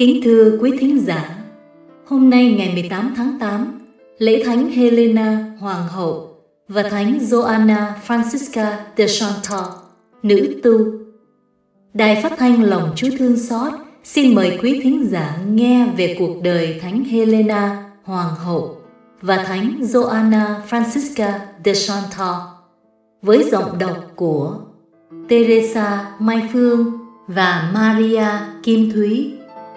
Kính thưa quý thính giả, hôm nay ngày 18 tháng 8, lễ Thánh Helena Hoàng hậu và Thánh Joanna Francisca de Chantal, nữ tu. Đài phát thanh Lòng Chúa Thương Xót xin mời quý thính giả nghe về cuộc đời Thánh Helena Hoàng hậu và Thánh Joanna Francisca de Chantal với giọng đọc của Teresa Mai Phương và Maria Kim Thúy.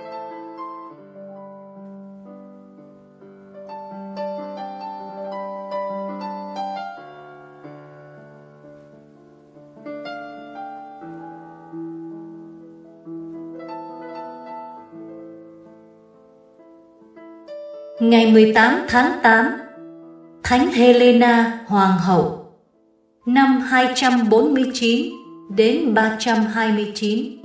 Ngày 18 tháng 8, Thánh Helena Hoàng hậu, năm 249 đến 329.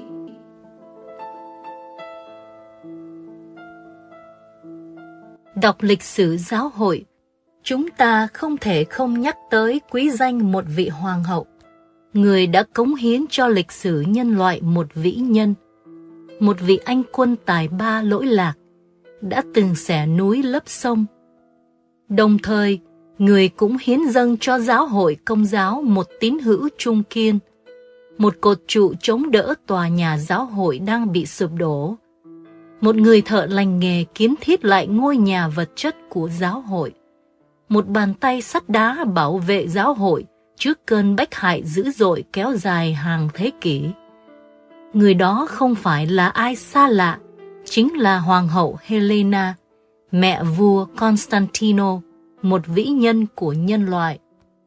Đọc lịch sử giáo hội, chúng ta không thể không nhắc tới quý danh một vị hoàng hậu, người đã cống hiến cho lịch sử nhân loại một vĩ nhân, một vị anh quân tài ba lỗi lạc, đã từng xẻ núi lấp sông. Đồng thời, người cũng hiến dâng cho giáo hội Công giáo một tín hữu trung kiên, một cột trụ chống đỡ tòa nhà giáo hội đang bị sụp đổ, một người thợ lành nghề kiến thiết lại ngôi nhà vật chất của giáo hội, một bàn tay sắt đá bảo vệ giáo hội trước cơn bách hại dữ dội kéo dài hàng thế kỷ. Người đó không phải là ai xa lạ, chính là Hoàng hậu Helena, mẹ vua Constantino, một vĩ nhân của nhân loại.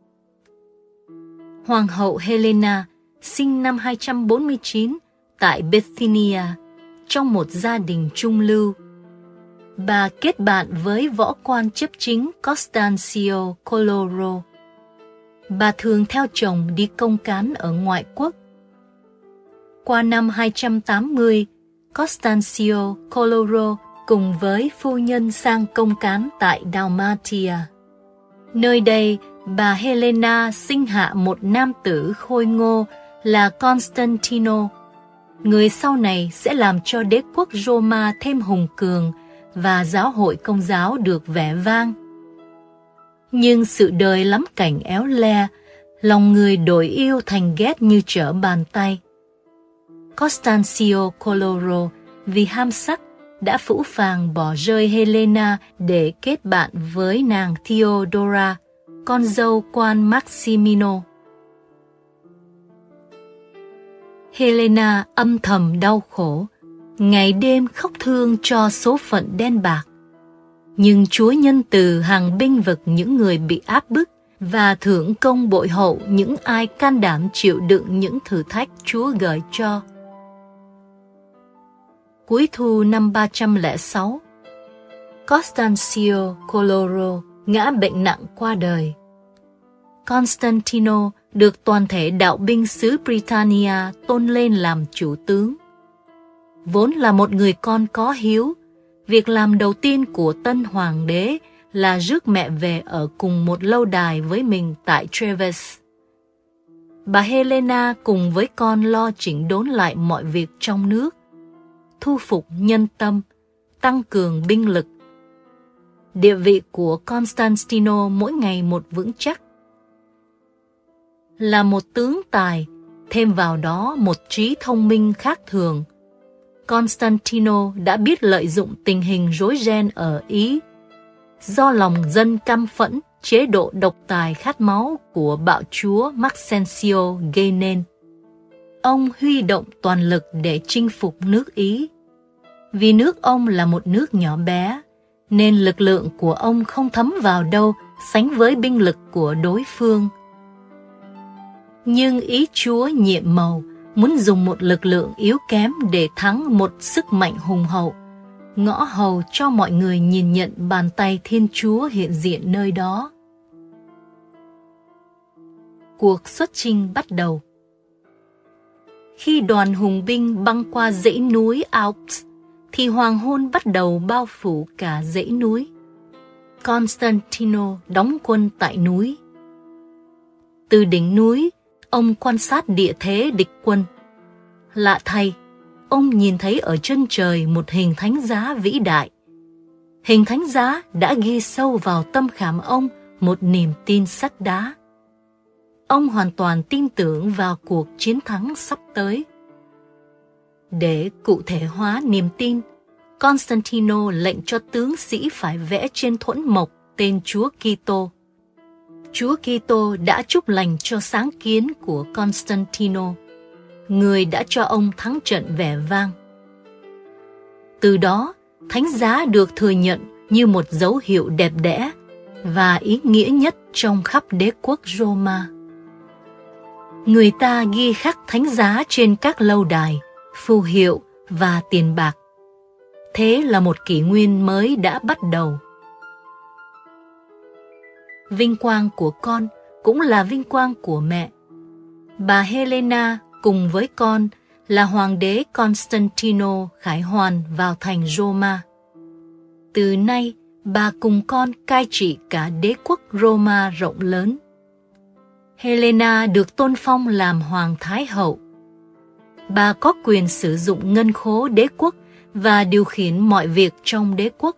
Hoàng hậu Helena sinh năm 249 tại Bithynia, trong một gia đình trung lưu. Bà kết bạn với võ quan chấp chính Constancio Coloro. Bà thường theo chồng đi công cán ở ngoại quốc. Qua năm 280, Constancio Coloro cùng với phu nhân sang công cán tại Dalmatia. Nơi đây, bà Helena sinh hạ một nam tử khôi ngô là Constantino, người sau này sẽ làm cho đế quốc Roma thêm hùng cường và giáo hội Công giáo được vẻ vang. Nhưng sự đời lắm cảnh éo le, lòng người đổi yêu thành ghét như trở bàn tay. Constancio Coloro vì ham sắc đã phũ phàng bỏ rơi Helena để kết bạn với nàng Theodora, con dâu quan Maximino. Helena âm thầm đau khổ, ngày đêm khóc thương cho số phận đen bạc. Nhưng Chúa nhân từ hằng bênh vực những người bị áp bức và thưởng công bội hậu những ai can đảm chịu đựng những thử thách Chúa gợi cho. Cuối thu năm 306, Constancio Coloro ngã bệnh nặng qua đời. Constantino được toàn thể đạo binh xứ Britannia tôn lên làm chủ tướng. Vốn là một người con có hiếu, việc làm đầu tiên của tân hoàng đế là rước mẹ về ở cùng một lâu đài với mình tại Treves. Bà Helena cùng với con lo chỉnh đốn lại mọi việc trong nước, thu phục nhân tâm, tăng cường binh lực. Địa vị của Constantino mỗi ngày một vững chắc. Là một tướng tài, thêm vào đó một trí thông minh khác thường, Constantino đã biết lợi dụng tình hình rối ren ở Ý, do lòng dân căm phẫn chế độ độc tài khát máu của bạo chúa Maxencio gây nên. Ông huy động toàn lực để chinh phục nước Ý. Vì nước ông là một nước nhỏ bé, nên lực lượng của ông không thấm vào đâu sánh với binh lực của đối phương. Nhưng ý Chúa nhiệm màu, muốn dùng một lực lượng yếu kém để thắng một sức mạnh hùng hậu, ngõ hầu cho mọi người nhìn nhận bàn tay Thiên Chúa hiện diện nơi đó. Cuộc xuất chinh bắt đầu. Khi đoàn hùng binh băng qua dãy núi Alps, thì hoàng hôn bắt đầu bao phủ cả dãy núi. Constantino đóng quân tại núi. Từ đỉnh núi, ông quan sát địa thế địch quân. Lạ thay, ông nhìn thấy ở chân trời một hình thánh giá vĩ đại. Hình thánh giá đã ghi sâu vào tâm khảm ông một niềm tin sắt đá. Ông hoàn toàn tin tưởng vào cuộc chiến thắng sắp tới. Để cụ thể hóa niềm tin, Constantino lệnh cho tướng sĩ phải vẽ trên thuẫn mộc tên Chúa Kitô. Chúa Kitô đã chúc lành cho sáng kiến của Constantino, người đã cho ông thắng trận vẻ vang. Từ đó, thánh giá được thừa nhận như một dấu hiệu đẹp đẽ và ý nghĩa nhất trong khắp đế quốc Roma. Người ta ghi khắc thánh giá trên các lâu đài, phù hiệu và tiền bạc. Thế là một kỷ nguyên mới đã bắt đầu. Vinh quang của con cũng là vinh quang của mẹ. Bà Helena cùng với con là hoàng đế Constantino khải hoàn vào thành Roma. Từ nay, bà cùng con cai trị cả đế quốc Roma rộng lớn. Helena được tôn phong làm hoàng thái hậu. Bà có quyền sử dụng ngân khố đế quốc và điều khiển mọi việc trong đế quốc.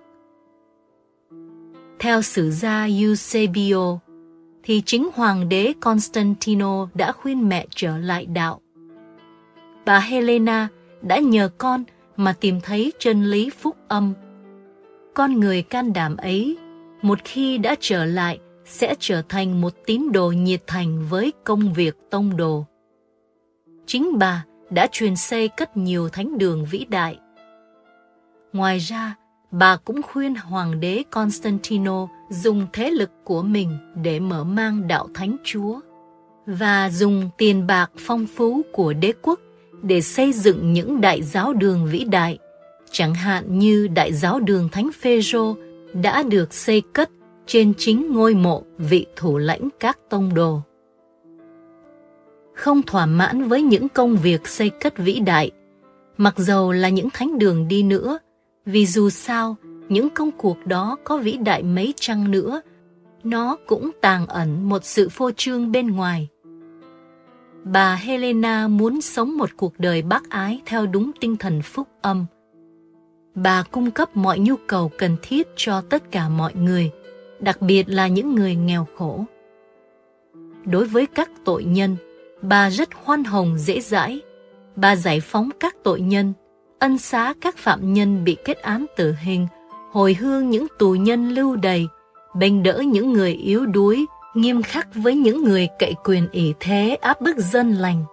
Theo sử gia Eusebio, thì chính hoàng đế Constantino đã khuyên mẹ trở lại đạo. Bà Helena đã nhờ con mà tìm thấy chân lý phúc âm. Con người can đảm ấy, một khi đã trở lại, sẽ trở thành một tín đồ nhiệt thành với công việc tông đồ. Chính bà đã truyền xây cất nhiều thánh đường vĩ đại. Ngoài ra, bà cũng khuyên hoàng đế Constantino dùng thế lực của mình để mở mang đạo Thánh Chúa và dùng tiền bạc phong phú của đế quốc để xây dựng những đại giáo đường vĩ đại, chẳng hạn như đại giáo đường Thánh Phêrô đã được xây cất trên chính ngôi mộ vị thủ lãnh các tông đồ. Không thỏa mãn với những công việc xây cất vĩ đại, mặc dầu là những thánh đường đi nữa, vì dù sao, những công cuộc đó có vĩ đại mấy chăng nữa, nó cũng tàng ẩn một sự phô trương bên ngoài. Bà Helena muốn sống một cuộc đời bác ái theo đúng tinh thần phúc âm. Bà cung cấp mọi nhu cầu cần thiết cho tất cả mọi người, đặc biệt là những người nghèo khổ. Đối với các tội nhân, bà rất khoan hồng dễ dãi. Bà giải phóng các tội nhân, ân xá các phạm nhân bị kết án tử hình, hồi hương những tù nhân lưu đày, bênh đỡ những người yếu đuối, nghiêm khắc với những người cậy quyền ỷ thế áp bức dân lành.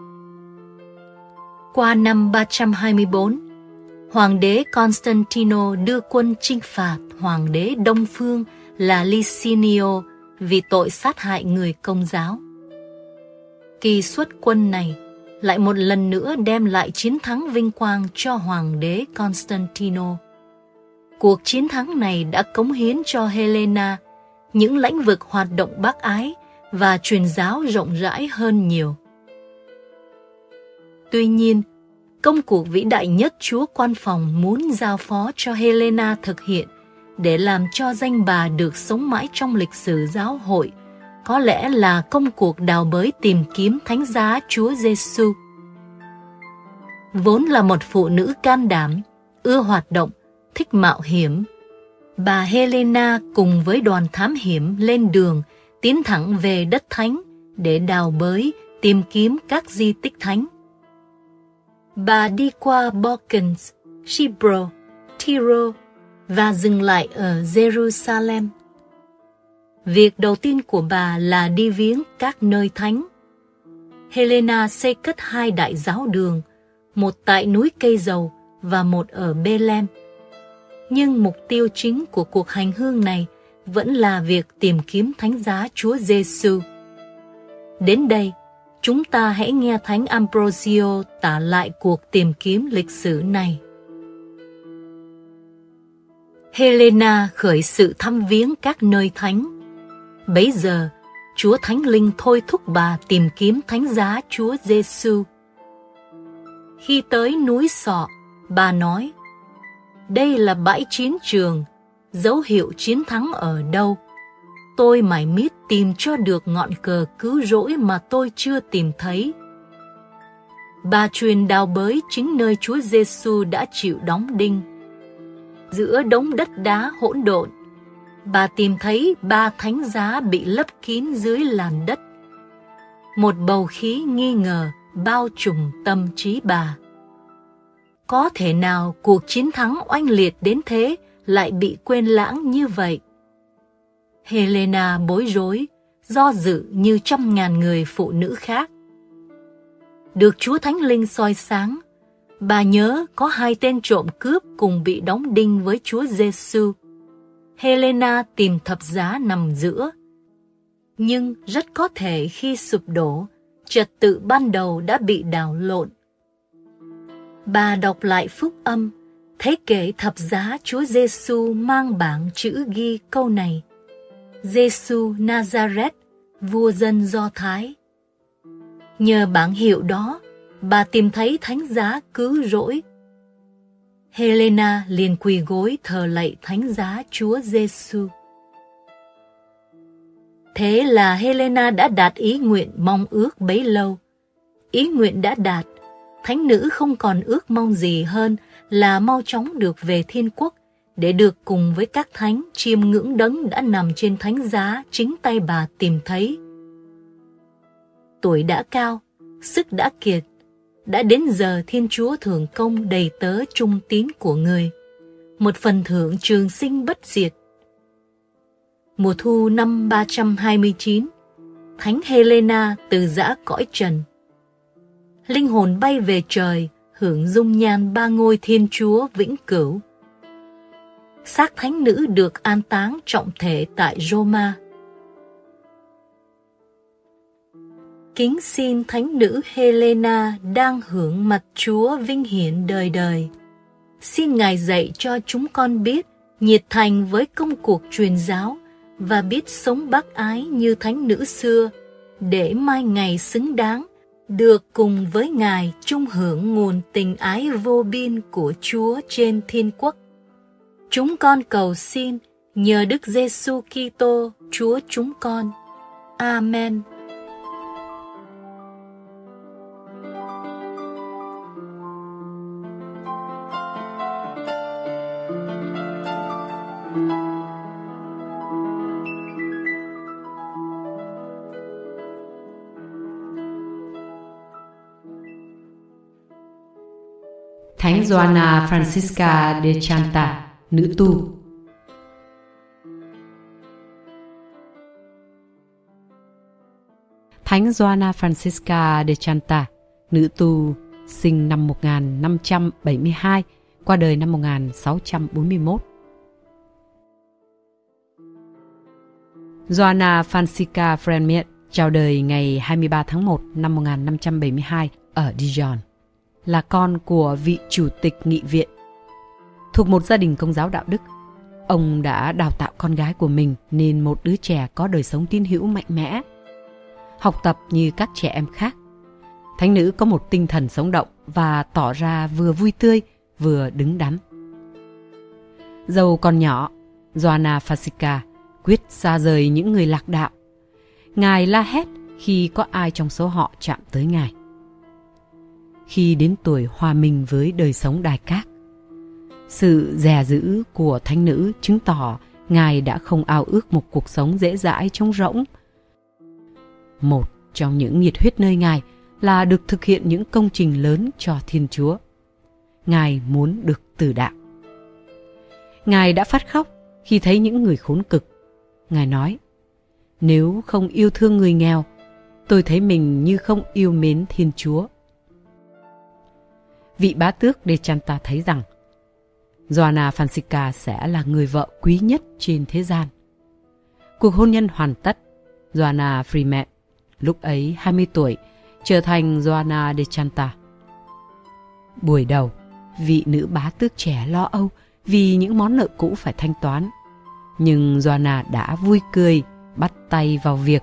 Qua năm 324, hoàng đế Constantino đưa quân chinh phạt hoàng đế Đông Phương là Licinio vì tội sát hại người Công giáo. Kỳ xuất quân này lại một lần nữa đem lại chiến thắng vinh quang cho hoàng đế Constantino. Cuộc chiến thắng này đã cống hiến cho Helena những lĩnh vực hoạt động bác ái và truyền giáo rộng rãi hơn nhiều. Tuy nhiên, công cuộc vĩ đại nhất Chúa Quan Phòng muốn giao phó cho Helena thực hiện để làm cho danh bà được sống mãi trong lịch sử giáo hội, có lẽ là công cuộc đào bới tìm kiếm thánh giá Chúa Giêsu. Vốn là một phụ nữ can đảm, ưa hoạt động, thích mạo hiểm, bà Helena cùng với đoàn thám hiểm lên đường tiến thẳng về đất thánh để đào bới tìm kiếm các di tích thánh. Bà đi qua Balkans, Chipre, Tyre và dừng lại ở Jerusalem. Việc đầu tiên của bà là đi viếng các nơi thánh. Helena xây cất 2 đại giáo đường, một tại núi Cây Dầu và một ở Bethlehem. Nhưng mục tiêu chính của cuộc hành hương này vẫn là việc tìm kiếm thánh giá Chúa Giêsu. Đến đây, chúng ta hãy nghe Thánh Ambrosio tả lại cuộc tìm kiếm lịch sử này. Helena khởi sự thăm viếng các nơi thánh. Bấy giờ, Chúa Thánh Linh thôi thúc bà tìm kiếm thánh giá Chúa Giêsu. Khi tới núi Sọ, bà nói: "Đây là bãi chiến trường, dấu hiệu chiến thắng ở đâu? Tôi mải miết tìm cho được ngọn cờ cứu rỗi mà tôi chưa tìm thấy." bà truyền đào bới chính nơi Chúa Giêsu đã chịu đóng đinh. Giữa đống đất đá hỗn độn, bà tìm thấy 3 thánh giá bị lấp kín dưới làn đất. Một bầu khí nghi ngờ bao trùm tâm trí bà. Có thể nào cuộc chiến thắng oanh liệt đến thế lại bị quên lãng như vậy? Helena bối rối, do dự như trăm ngàn người phụ nữ khác. Được Chúa Thánh Linh soi sáng, bà nhớ có 2 tên trộm cướp cùng bị đóng đinh với Chúa Giêsu. Helena tìm thập giá nằm giữa. Nhưng rất có thể khi sụp đổ, trật tự ban đầu đã bị đảo lộn. Bà đọc lại phúc âm, thấy kệ thập giá Chúa Giêsu mang bảng chữ ghi câu này: Giêsu Nazareth, vua dân Do Thái. Nhờ bảng hiệu đó, bà tìm thấy thánh giá cứu rỗi. Helena liền quỳ gối thờ lạy thánh giá Chúa Giêsu. Thế là Helena đã đạt ý nguyện mong ước bấy lâu. Ý nguyện đã đạt, thánh nữ không còn ước mong gì hơn là mau chóng được về thiên quốc để được cùng với các thánh chiêm ngưỡng đấng đã nằm trên thánh giá chính tay bà tìm thấy. Tuổi đã cao, sức đã kiệt, đã đến giờ Thiên Chúa thưởng công đầy tớ trung tín của người, một phần thưởng trường sinh bất diệt. Mùa thu năm 329, Thánh Helena từ giã cõi trần. Linh hồn bay về trời, hưởng dung nhan 3 ngôi Thiên Chúa vĩnh cửu. Xác thánh nữ được an táng trọng thể tại Roma. Kính xin thánh nữ Helena đang hưởng mặt Chúa vinh hiển đời đời. Xin Ngài dạy cho chúng con biết nhiệt thành với công cuộc truyền giáo và biết sống bác ái như thánh nữ xưa, để mai ngày xứng đáng được cùng với Ngài chung hưởng nguồn tình ái vô biên của Chúa trên thiên quốc. Chúng con cầu xin nhờ Đức Giêsu Kitô Chúa chúng con. Amen. Thánh Joanna Francisca de Chanta, nữ tu. Thánh Joanna Francisca de Chanta, nữ tu, sinh năm 1572, qua đời năm 1641. Joanna Francisca Fremiet chào đời ngày 23 tháng 1 năm 1572 ở Dijon, là con của vị chủ tịch nghị viện. Thuộc một gia đình công giáo đạo đức, ông đã đào tạo con gái của mình nên một đứa trẻ có đời sống tín hữu mạnh mẽ. Học tập như các trẻ em khác, thánh nữ có một tinh thần sống động và tỏ ra vừa vui tươi vừa đứng đắn. Dầu còn nhỏ, Joanna Francisca quyết xa rời những người lạc đạo. Ngài la hét khi có ai trong số họ chạm tới Ngài. Khi đến tuổi hòa mình với đời sống đài các, sự dè dữ của thánh nữ chứng tỏ Ngài đã không ao ước một cuộc sống dễ dãi trống rỗng. Một trong những nhiệt huyết nơi Ngài là được thực hiện những công trình lớn cho Thiên Chúa. Ngài muốn được tử đạo. Ngài đã phát khóc khi thấy những người khốn cực. Ngài nói: nếu không yêu thương người nghèo, tôi thấy mình như không yêu mến Thiên Chúa. Vị bá tước de Chanta thấy rằng Joanna Francisca sẽ là người vợ quý nhất trên thế gian. Cuộc hôn nhân hoàn tất, Joanna Fremiet, lúc ấy 20 tuổi, trở thành Joanna de Chanta. Buổi đầu, vị nữ bá tước trẻ lo âu vì những món nợ cũ phải thanh toán. Nhưng Joanna đã vui cười, bắt tay vào việc.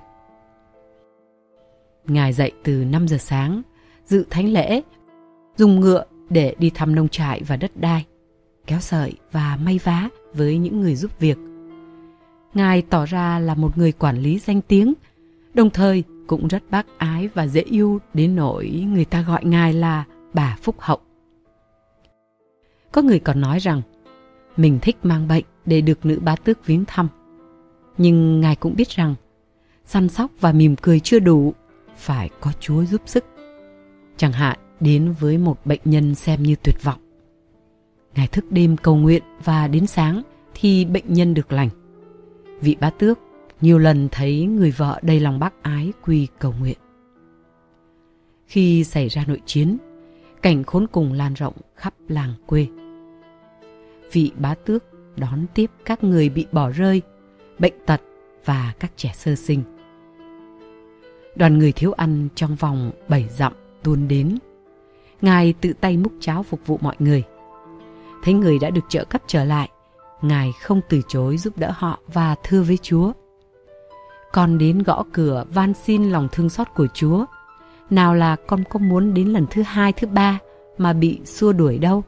Ngài dậy từ 5 giờ sáng, dự thánh lễ, dùng ngựa để đi thăm nông trại và đất đai, kéo sợi và may vá với những người giúp việc. Ngài tỏ ra là một người quản lý danh tiếng, đồng thời cũng rất bác ái và dễ yêu đến nỗi người ta gọi Ngài là bà Phúc Hậu. Có người còn nói rằng mình thích mang bệnh để được nữ bá tước viếng thăm. Nhưng Ngài cũng biết rằng săn sóc và mỉm cười chưa đủ, phải có Chúa giúp sức. Chẳng hạn đến với một bệnh nhân xem như tuyệt vọng, Ngài thức đêm cầu nguyện và đến sáng thì bệnh nhân được lành. Vị bá tước nhiều lần thấy người vợ đầy lòng bác ái quỳ cầu nguyện. Khi xảy ra nội chiến, cảnh khốn cùng lan rộng khắp làng quê. Vị bá tước đón tiếp các người bị bỏ rơi, bệnh tật và các trẻ sơ sinh. Đoàn người thiếu ăn trong vòng 7 dặm tuôn đến. Ngài tự tay múc cháo phục vụ mọi người. Thấy người đã được trợ cấp trở lại, Ngài không từ chối giúp đỡ họ và thưa với Chúa. Con đến gõ cửa van xin lòng thương xót của Chúa. Nào là con có muốn đến lần thứ 2, thứ 3 mà bị xua đuổi đâu.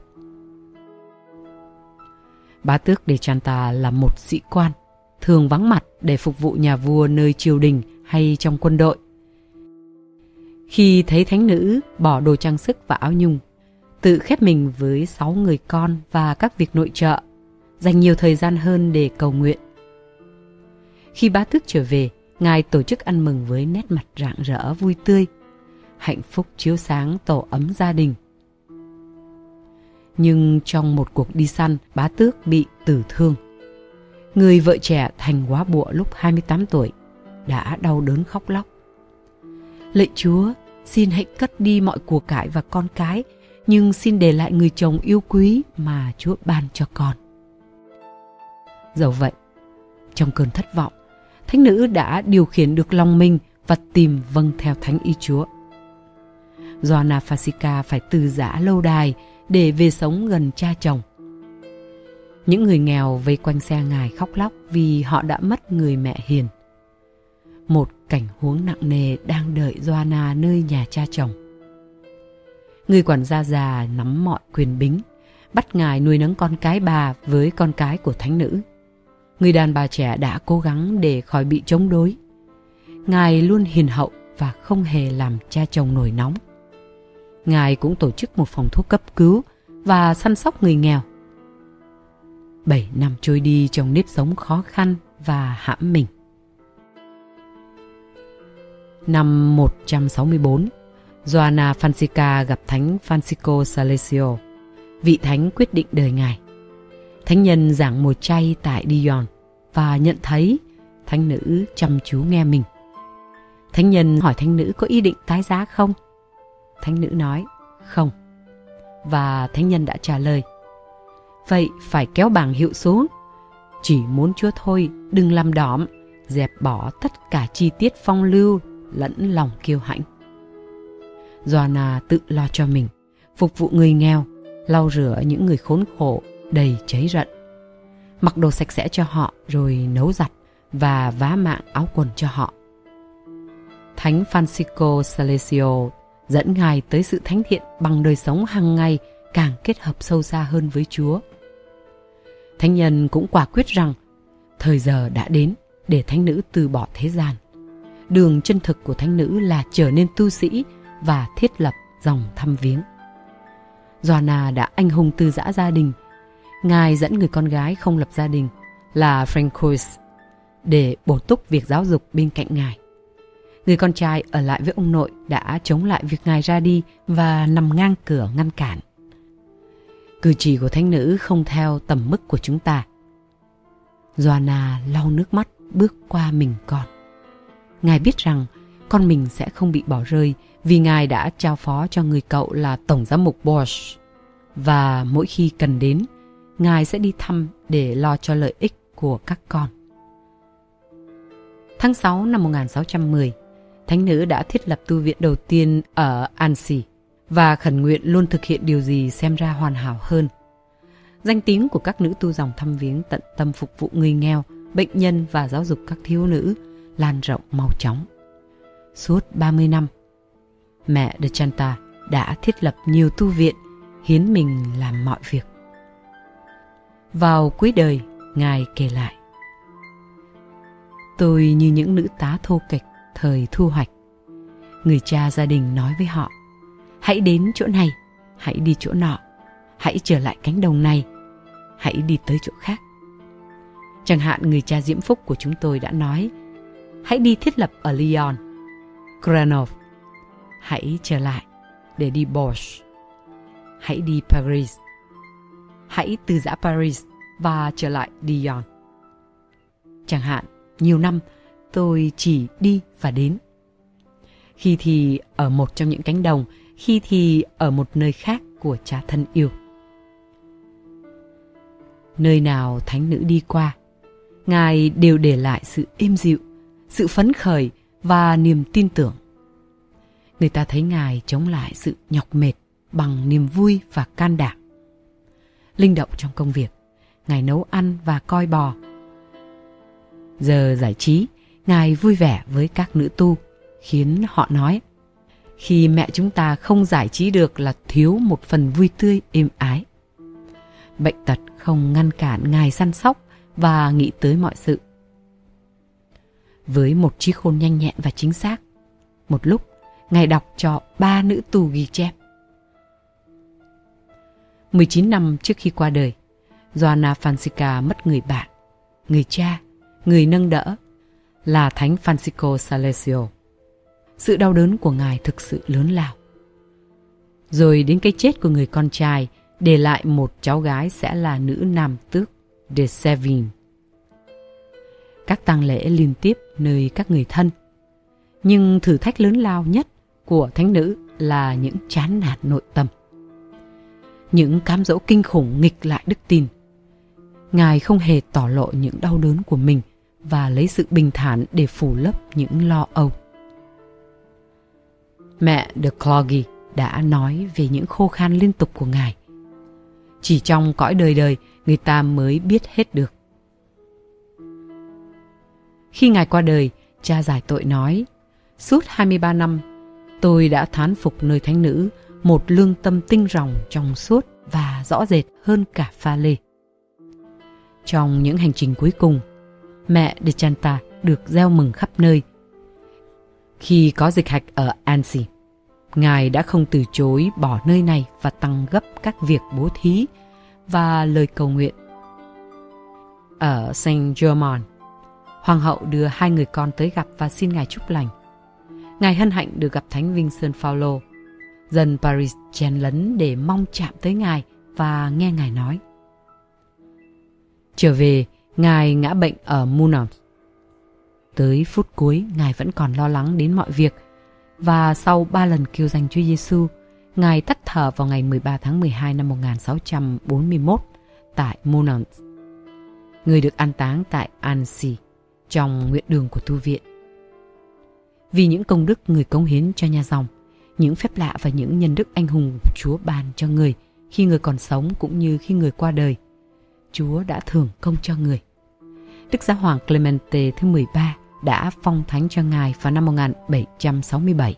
Bá tước De Chanta là một sĩ quan, thường vắng mặt để phục vụ nhà vua nơi triều đình hay trong quân đội. Khi thấy thánh nữ bỏ đồ trang sức và áo nhung, tự khép mình với 6 người con và các việc nội trợ, dành nhiều thời gian hơn để cầu nguyện. Khi bá tước trở về, Ngài tổ chức ăn mừng với nét mặt rạng rỡ vui tươi, hạnh phúc chiếu sáng tổ ấm gia đình. Nhưng trong một cuộc đi săn, bá tước bị tử thương. Người vợ trẻ thành góa bụa lúc 28 tuổi, đã đau đớn khóc lóc. Lạy Chúa, xin hãy cất đi mọi của cải và con cái, nhưng xin để lại người chồng yêu quý mà Chúa ban cho con. Dẫu vậy, trong cơn thất vọng, thánh nữ đã điều khiển được lòng mình và tìm vâng theo thánh ý Chúa. Joanna Fasica phải từ giã lâu đài để về sống gần cha chồng. Những người nghèo vây quanh xe Ngài khóc lóc vì họ đã mất người mẹ hiền. Một cảnh huống nặng nề đang đợi Joanna nơi nhà cha chồng. Người quản gia già nắm mọi quyền bính, bắt Ngài nuôi nấng con cái bà với con cái của thánh nữ. Người đàn bà trẻ đã cố gắng để khỏi bị chống đối. Ngài luôn hiền hậu và không hề làm cha chồng nổi nóng. Ngài cũng tổ chức một phòng thuốc cấp cứu và săn sóc người nghèo. 7 năm trôi đi trong nếp sống khó khăn và hãm mình. Năm 164, Joanna Fasica gặp Thánh Francisco Salesio. Vị thánh quyết định đời Ngài. Thánh nhân giảng mùa chay tại Dijon và nhận thấy thánh nữ chăm chú nghe mình. Thánh nhân hỏi thánh nữ có ý định tái giá không? Thánh nữ nói không. Và thánh nhân đã trả lời: vậy phải kéo bảng hiệu xuống. Chỉ muốn Chúa thôi, đừng làm đỏm, dẹp bỏ tất cả chi tiết phong lưu lẫn lòng kiêu hãnh. Joanna tự lo cho mình, phục vụ người nghèo, lau rửa những người khốn khổ đầy cháy rận, mặc đồ sạch sẽ cho họ rồi nấu giặt và vá mạng áo quần cho họ. Thánh Francisco Salesio dẫn Ngài tới sự thánh thiện bằng đời sống hàng ngày càng kết hợp sâu xa hơn với Chúa. Thánh nhân cũng quả quyết rằng thời giờ đã đến để thánh nữ từ bỏ thế gian. Đường chân thực của thánh nữ là trở nên tu sĩ và thiết lập dòng thăm viếng. Joanna đã anh hùng từ giã gia đình. Ngài dẫn người con gái không lập gia đình là Francois để bổ túc việc giáo dục bên cạnh Ngài. Người con trai ở lại với ông nội đã chống lại việc Ngài ra đi và nằm ngang cửa ngăn cản. Cử chỉ của thánh nữ không theo tầm mức của chúng ta. Joanna lau nước mắt bước qua mình con. Ngài biết rằng con mình sẽ không bị bỏ rơi vì Ngài đã trao phó cho người cậu là Tổng giám mục Bosch. Và mỗi khi cần đến, Ngài sẽ đi thăm để lo cho lợi ích của các con. Tháng 6 năm 1610, thánh nữ đã thiết lập tu viện đầu tiên ở Annecy và khẩn nguyện luôn thực hiện điều gì xem ra hoàn hảo hơn. Danh tiếng của các nữ tu dòng thăm viếng tận tâm phục vụ người nghèo, bệnh nhân và giáo dục các thiếu nữ lan rộng mau chóng. Suốt 30 năm, mẹ De Chanta đã thiết lập nhiều tu viện, hiến mình làm mọi việc. Vào cuối đời, Ngài kể lại: tôi như những nữ tá thô kệch thời thu hoạch, Người cha gia đình nói với họ: hãy đến chỗ này, hãy đi chỗ nọ, hãy trở lại cánh đồng này, hãy đi tới chỗ khác. Chẳng hạn người cha diễm phúc của chúng tôi đã nói: hãy đi thiết lập ở Lyon, Grenoble, hãy trở lại để đi Bourges, hãy đi Paris, hãy từ giã Paris và trở lại Dijon. Chẳng hạn, nhiều năm tôi chỉ đi và đến. Khi thì ở một trong những cánh đồng, khi thì ở một nơi khác của cha thân yêu. Nơi nào thánh nữ đi qua, Ngài đều để lại sự êm dịu, sự phấn khởi và niềm tin tưởng. Người ta thấy Ngài chống lại sự nhọc mệt bằng niềm vui và can đảm. Linh động trong công việc, Ngài nấu ăn và coi bò. Giờ giải trí, Ngài vui vẻ với các nữ tu, khiến họ nói: khi mẹ chúng ta không giải trí được là thiếu một phần vui tươi êm ái. Bệnh tật không ngăn cản Ngài săn sóc và nghĩ tới mọi sự. Với một trí khôn nhanh nhẹn và chính xác, một lúc Ngài đọc cho 3 nữ tù ghi chép. 19 năm trước khi qua đời, Joanna Fonseca mất người bạn, người cha, người nâng đỡ, là Thánh Francisco Salesio. Sự đau đớn của Ngài thực sự lớn lao. Rồi đến cái chết của người con trai, để lại một cháu gái sẽ là nữ nam tước de Sévigné. Các tang lễ liên tiếp nơi các người thân. Nhưng thử thách lớn lao nhất của thánh nữ là những chán nản nội tâm. Những cám dỗ kinh khủng nghịch lại đức tin. Ngài không hề tỏ lộ những đau đớn của mình và lấy sự bình thản để phủ lấp những lo âu. Mẹ de Cloggy đã nói về những khô khan liên tục của Ngài. Chỉ trong cõi đời đời người ta mới biết hết được. Khi Ngài qua đời, cha giải tội nói: suốt 23 năm, tôi đã thán phục nơi thánh nữ, một lương tâm tinh ròng trong suốt và rõ rệt hơn cả pha lê. Trong những hành trình cuối cùng, mẹ de Chanta được reo mừng khắp nơi. Khi có dịch hạch ở Annecy, Ngài đã không từ chối bỏ nơi này và tăng gấp các việc bố thí và lời cầu nguyện. Ở Saint-Germain, Hoàng hậu đưa 2 người con tới gặp và xin Ngài chúc lành. Ngài hân hạnh được gặp Thánh Vincent Paulo. Dân Paris chen lấn để mong chạm tới Ngài và nghe Ngài nói. Trở về, Ngài ngã bệnh ở Moulins. Tới phút cuối, Ngài vẫn còn lo lắng đến mọi việc, và sau 3 lần kêu danh Chúa Giêsu, Ngài tắt thở vào ngày 13 tháng 12 năm 1641 tại Moulins. Người được an táng tại Annecy trong nguyện đường của tu viện. Vì những công đức người cống hiến cho nhà dòng, những phép lạ và những nhân đức anh hùng Chúa ban cho người khi người còn sống cũng như khi người qua đời, Chúa đã thưởng công cho người. Đức Giáo hoàng Clemente thứ 13 đã phong thánh cho Ngài vào năm 1767.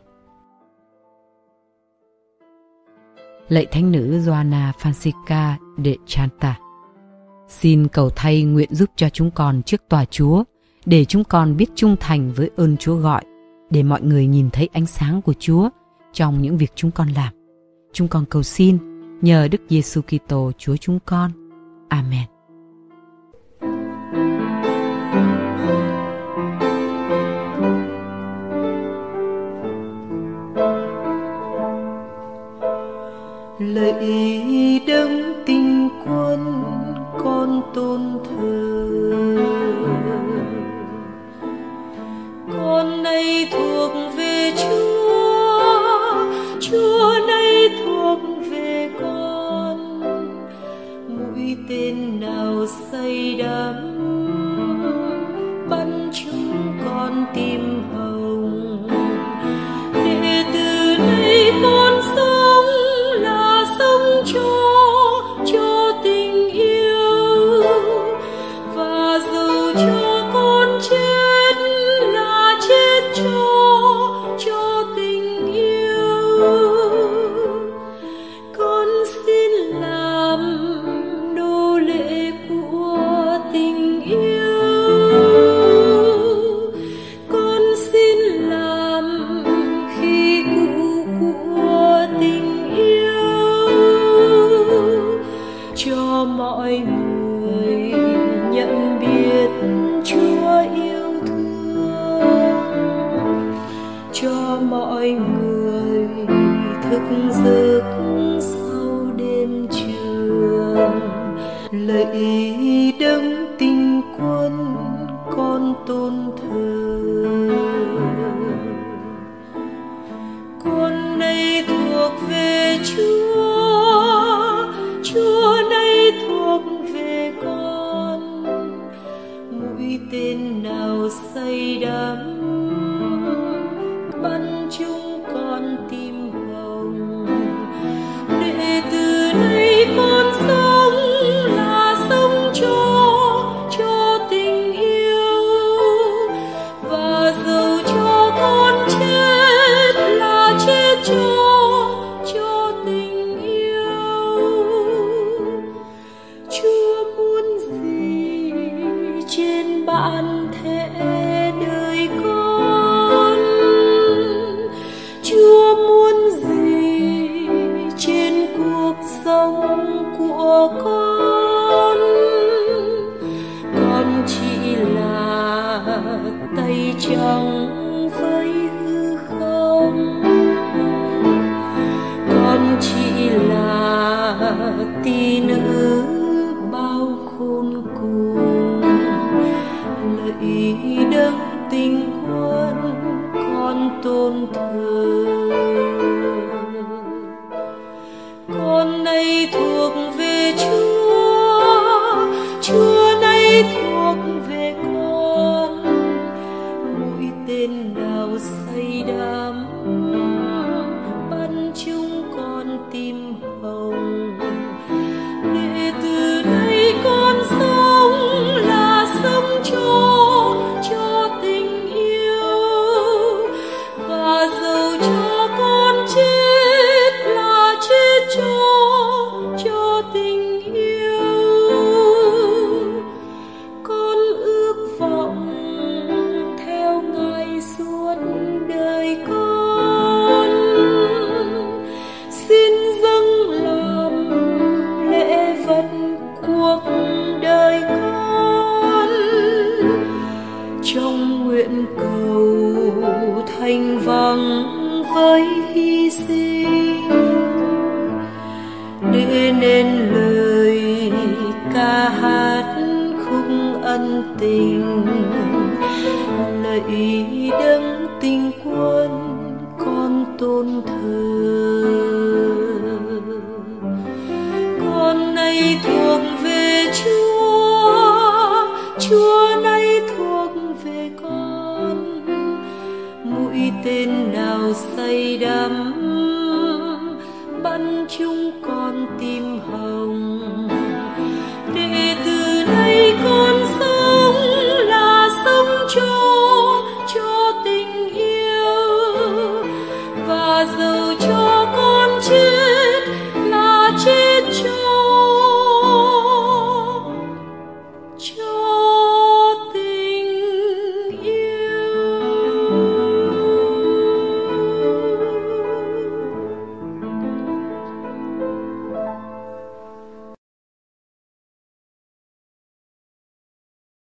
Lạy Thánh nữ Joanna Fonseca de Chanta, xin cầu thay nguyện giúp cho chúng con trước tòa Chúa, để chúng con biết trung thành với ơn Chúa gọi, để mọi người nhìn thấy ánh sáng của Chúa trong những việc chúng con làm. Chúng con cầu xin nhờ Đức Giêsu Kitô Chúa chúng con. Amen. Lạy Đấng Tinh Quân, con tôn thờ. Con nay thuộc về Chúa, Chúa nay thuộc về con. Mũi tên nào say đắm bắn chúng con tim hồng, để từ nay con sống là sống cho tình yêu, và dù cho con chết là chết cho tình yêu. Con xin làm nô lệ của tình thức giấc sau đêm trường. Lạy đấng tinh quân con tôn thờ, con nay thuộc về Chúa, Chúa nay thuộc về con. Mũi tên nào say đắm bắn chúng con tim hồng, để từ đây con sống là sống cho tình yêu, và dẫu cho con chết là chết cho tình yêu. Chúa muốn gì trên bản thể đời con, Chúa muốn gì trên cuộc sống của con. Con chỉ là tay trắng với hư không, con chỉ là tỷ nữ bao khôn cùng. Lạy đấng tinh quân con tôn thờ, con nay thuộc về Chúa, Chúa nay thuộc về con. Mũi tên nào say đắm bắn chúng con tim hồng, để từ đây con sống là sống cho tình yêu, và dẫu cho con chết là chết cho tình yêu. Con ước vọng theo Ngài suốt đời con, xin dâng làm lễ vật cuộc đời con, trong nguyện cầu thành vang với hy sinh, để nên lời ca hát khúc ân tình. Lạy đấng tinh quân con tôn thờ, con nay thuộc về Chúa, Chúa nay thuộc về con. Mũi tên nào say đắm bắn chúng